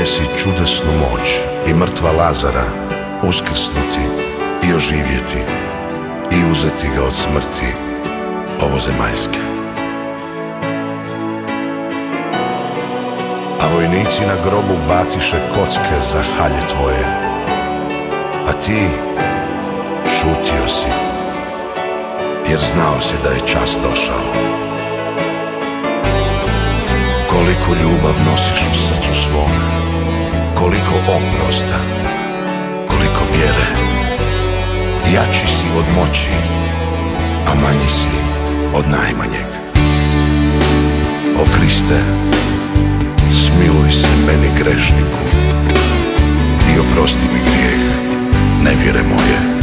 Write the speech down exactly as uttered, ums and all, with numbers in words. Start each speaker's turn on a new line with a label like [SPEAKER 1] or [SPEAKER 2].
[SPEAKER 1] si čudesnu moć i mrtva Lazara uskrsnuti i oživjeti i uzeti ga od smrti ovozemaljske. A vojnici na grobu baciše kocke za halje tvoje, a ti šutio si, jer znao si da je čas došao. Koliko ljubav nosiš u srcu svom, koliko oprosta, koliko vjere. Jači si od moći, a manji si od najmanjeg. O Kriste, smiluj se meni grešniku i oprosti mi grijeh nevjere moje.